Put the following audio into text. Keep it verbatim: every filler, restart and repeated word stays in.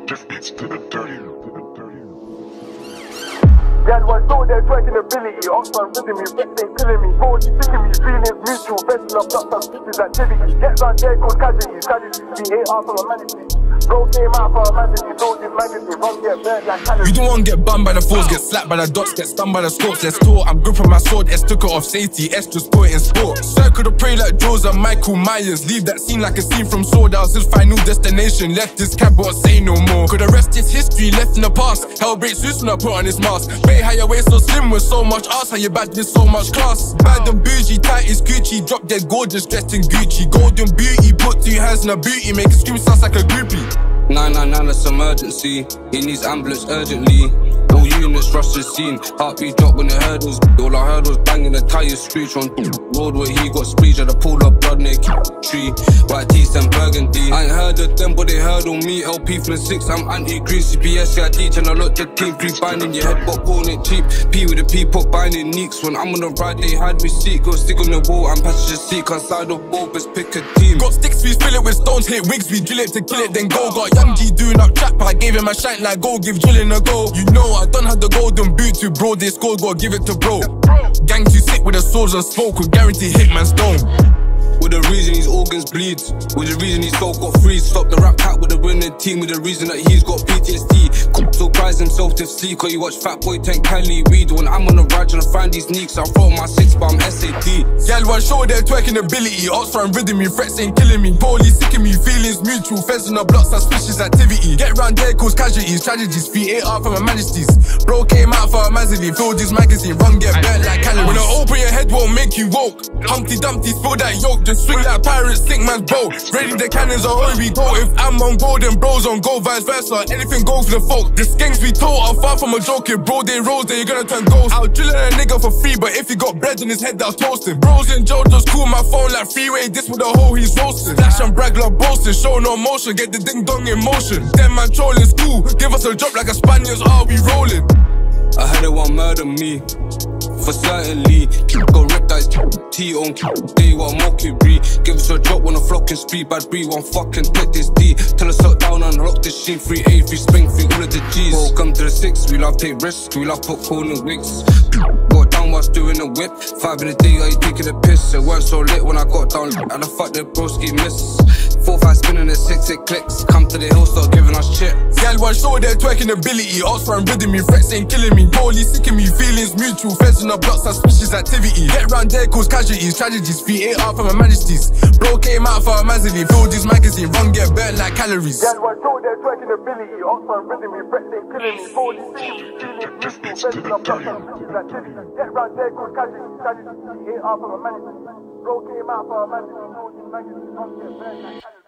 It's to the dirty. Girl, one saw their twerking ability. Oxford rhythm, me, vets ain't killing me. Bro, you thinking me, feelings mutual. Vets up, blocks up, bitches activity. Get round there, called casualties. Casualties, we hate off from a management. Bro came out for a magazine, told his magazine. Run get burnt like calories. You don't want to get bummed by the fours, get slapped by the dots, get stunned by the scopes. Let's talk, I'm gripping my sword, S took it off safety, S just put it in sport. Circle the prey like Jaws and Michael Myers. Leave that scene like a scene from Sword. That was his final destination. Left this cab, but say no more. Could the rest is history, left in the past. Hell breaks loose when I put on his mask. Bay how your waist so slim with so much ass, how your bad with so much class. Bad and bougie, tight is Gucci, drop dead gorgeous, dressed in Gucci. Golden beauty, put two hands in a booty, make it scream sounds like a groupie. nine nine nine, that's emergency. He needs ambulance urgently. All units rush the scene. Heartbeat drop when the hurdles. All I heard was banging the tires screech on road where he got spreech at the pool of blood near tree. White teeth and burgundy. I ain't heard of them, but they heard on me. L P from the six, I'm anti-green. C P S, yeah, I teach and I look the team. Pre binding your head, but calling it cheap. P with the P pop binding neeks. When I'm on the ride, they hide me seat. Go stick on the wall, I'm passenger seat. Inside the ball, best pick a team. Got sticks, we fill it with stones, hit wigs, we drill it to kill it, then go. Got young G doing up trap, I gave him a shine like go, give drilling a go. You know I done had the golden boot to bro, they scored, gotta give it to bro. Gang too sick with the swords and smoke, could guarantee hitman's dome. With the reason his organs bleed, with the reason his soul got free. Stop the rap cat with the winning team, with the reason that he's got P T S D. So cries himself to sleep, cause he watch Fat Boy Tank Cali weed. When I'm on the ride trying to find these sneaks, I throw my six, but I'm S A D. Girl, one show their twerking ability. Oxford and rhythm, me, threats ain't killing me. Police sicking me, feelings mutual. Feds on the block, suspicious activity. Get round there, cause casualties, tragedies. Feet eight out from my majesties. Bro came out for a mazzy, filled his magazine. Run get burnt like calories. When I open your head won't make you woke. Humpty Dumpty, spill that yolk, just swing like pirates, sink man's boat. Ready the cannons are all we go. If I'm on gold, then bros on gold, vice versa. Anything goes for the folk. The skanks we told are far from a joke. If bro they rose, then you're gonna turn ghost. I'll drill a nigga for free, but if he got bread in his head, I'll toast him. Bros in jail just cool my phone like freeway. This with the hole he's roasting. Dash and brag like boasting, show no motion, get the ding dong in motion. Them man trolling school, give us a drop like a Spaniards, are we rolling? I had it one murder me, for certainly. Go rip that T on day one mockery. Give us a drop when a flocking speed. Bad breed, one fucking take this D. Tell us lock down and lock this shit. Free A, free spring, free all of the G's. Welcome to the six, we love take risks. We love put corn and wigs. Got down whilst doing a whip. Five in a day, are you taking a piss? It weren't so lit when I got down. And the fuck the broski miss. Four, five spinning at six, it clicks. Come to the hill, start giving us shit. Girl, one show their twerking ability. Oxford and rhythm, me, threats ain't killing me. Police sicking me, feelings mutual. Feds on the block, suspicious activity. Get round there, cause casualties, tragedies. Feet eight out from my majesties. Bro came out for a mazzy, filled his magazine. Run get burnt like calories. Girl, one show their twerking ability. Oxford rhythm, me, threats ain't killing me. Police sicking me, feelings mutual. Feds on the block, suspicious activity. Get round there, cause casualties, tragedies. Feet eight out from a majesty. Bro came out for a mazzy, filled his magazine. Run get burnt like calories.